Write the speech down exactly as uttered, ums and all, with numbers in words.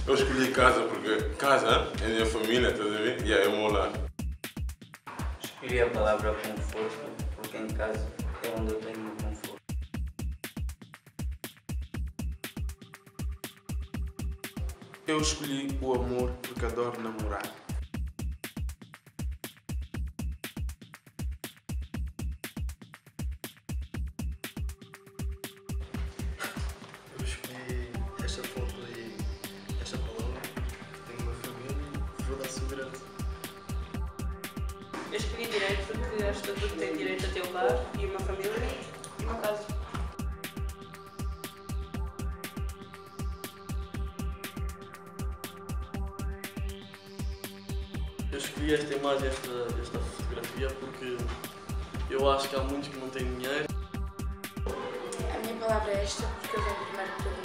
Eu escolhi casa porque casa é a minha família, estás a ver? E aí é o meu lar. Escolhi a palavra conforto porque em casa é onde eu tenho o conforto. Eu escolhi o amor porque adoro namorar. Eu escolhi esta foto e esta palavra. Tenho uma família e vou dar segurança. Eu escolhi direito porque acho que todo mundo tem direito a ter um lar e uma família e uma casa. Eu escolhi esta imagem, esta, esta fotografia, porque eu acho que há muitos que não têm dinheiro. A minha palavra é esta porque eu venho primeiro que todo mundo.